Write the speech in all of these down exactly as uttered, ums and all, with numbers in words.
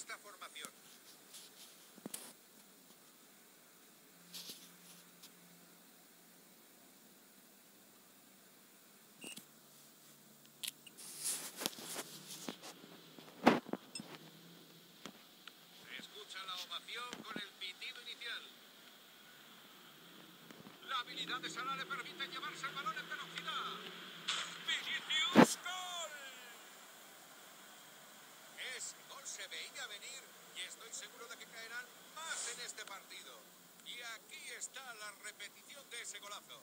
esta formación. Se escucha la ovación con el pitido inicial. La habilidad de Salah le permite llevarse el balón en velocidad. ¡Vinicius, gol! Ese gol se veía venir y estoy seguro de que caerán más en este partido. Y aquí está la repetición de ese golazo.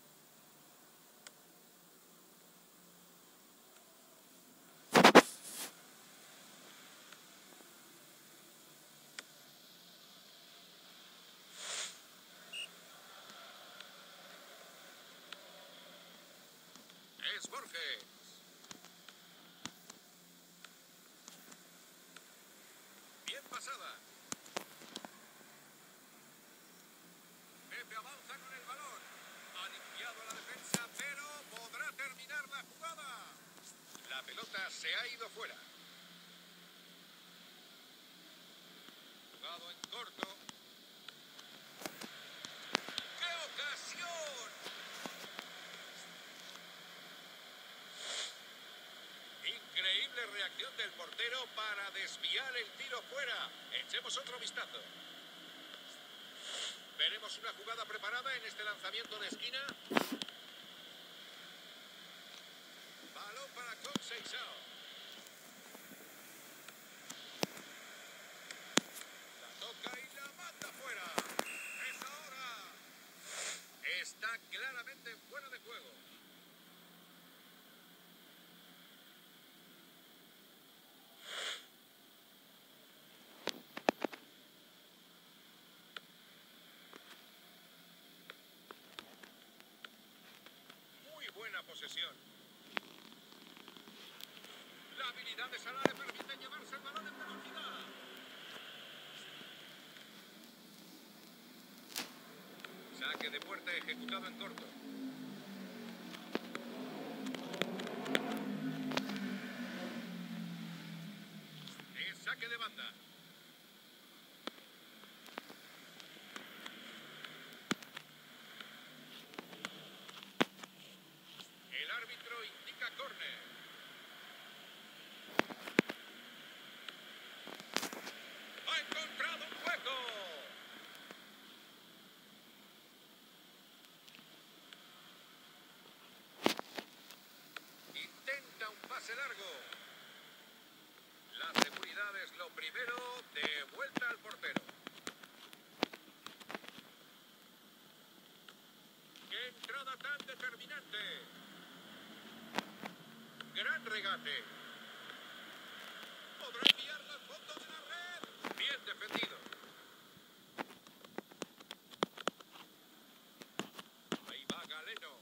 Es Borges. Bien pasada. Pepe avanza con el balón. Ha limpiado a la defensa, pero podrá terminar la jugada. La pelota se ha ido fuera. Jugado en corto. ¡Qué ocasión! Increíble reacción del portero para desviar el tiro fuera. Echemos otro vistazo. Veremos una jugada preparada en este lanzamiento de esquina. Balón para Conceição. La toca y la manda fuera. ¡Es ahora! Está claramente fuera de juego. Buena posesión. La habilidad de Salah le permite llevarse el balón en velocidad. Saque de puerta ejecutado en corto. Es saque de banda. El árbitro indica córner. Ha encontrado un hueco. Intenta un pase largo. La seguridad es lo primero. De vuelta al portero. ¡Qué entrada tan determinante! Gran regate. Podrá enviarlo al fondo de la red. Bien defendido. Ahí va Galeno.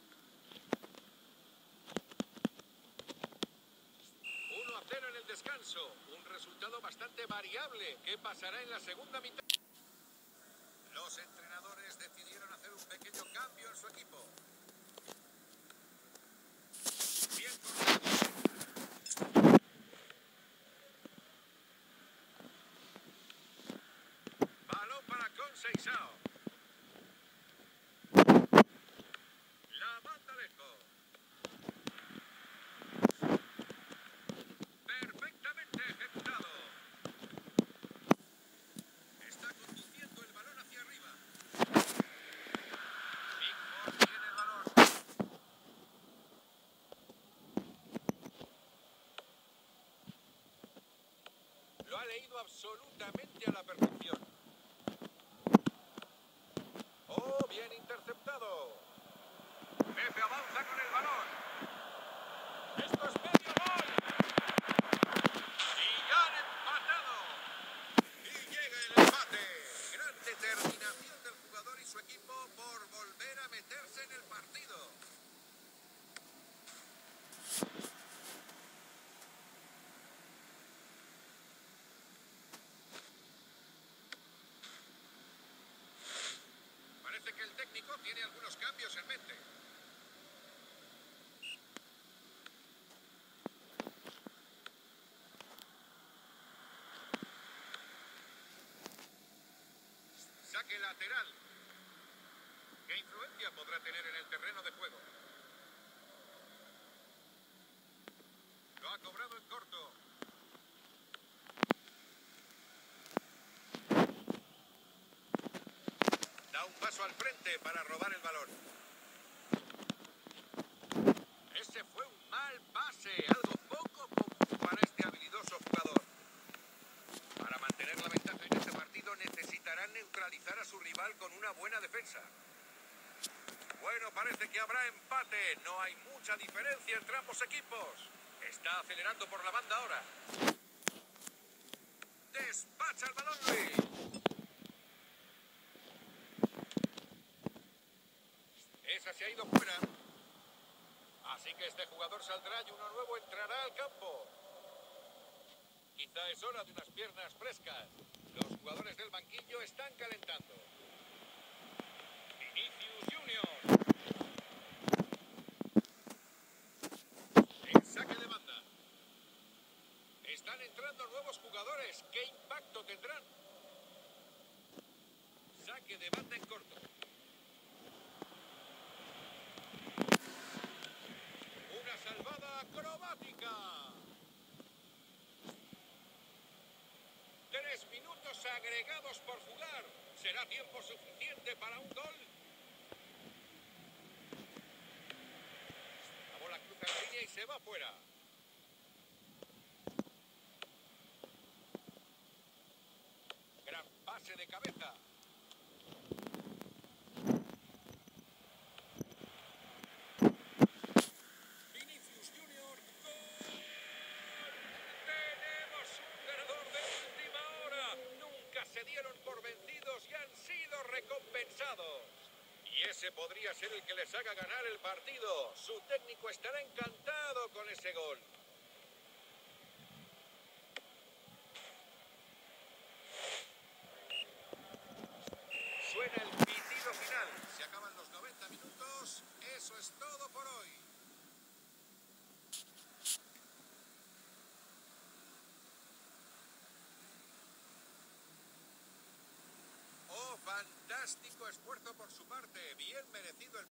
uno a cero en el descanso. Un resultado bastante variable. ¿Qué pasará en la segunda mitad? Los entrenadores decidieron hacer un pequeño cambio en su equipo. Bien cortado. Balón para Conceição. La manda lejos. Perfectamente ejecutado. Está conduciendo el balón hacia arriba. Pickford tiene el balón. Lo ha leído absolutamente a la perfección. ¡Oh, bien interceptado! Pepe avanza con el balón. ¡Esto es medio gol! ¡Y ya han empatado! ¡Y llega el empate! Gran determinación del jugador y su equipo por volver a meterse en el partido. Saque lateral. ¿Qué influencia podrá tener en el terreno de juego? Lo ha cobrado en corto. Da un paso al frente para robar el balón. Ese fue un mal pase, algo poco común para este habilidoso jugador. Para mantener la ventaja en este partido necesitarán neutralizar a su rival con una buena defensa. Bueno, parece que habrá empate. No hay mucha diferencia entre ambos equipos. Está acelerando por la banda ahora. Despacha el balón, Luis. Esa se ha ido fuera. Así que este jugador saldrá y uno nuevo entrará al campo. Quizá es hora de unas piernas frescas. Los jugadores del banquillo están calentando. Vinicius Junior. En saque de banda. Están entrando nuevos jugadores. ¿Qué impacto tendrán? Saque de banda en corto. Una salvada acrobática. Tres minutos agregados por jugar. ¿Será tiempo suficiente para un gol? La bola cruza la línea y se va fuera. Gran pase de cabeza. Vinicius Junior. ¡Gol! Tenemos un ganador de última hora. Nunca se dieron por vencidos y han sido recompensados. Y ese podría ser el que les haga ganar el partido. Su técnico estará encantado con ese gol. Suena el pitido final. Se acaban los noventa minutos. Eso es todo por hoy. Oh, fantástico esfuerzo por su parte. Bien merecido el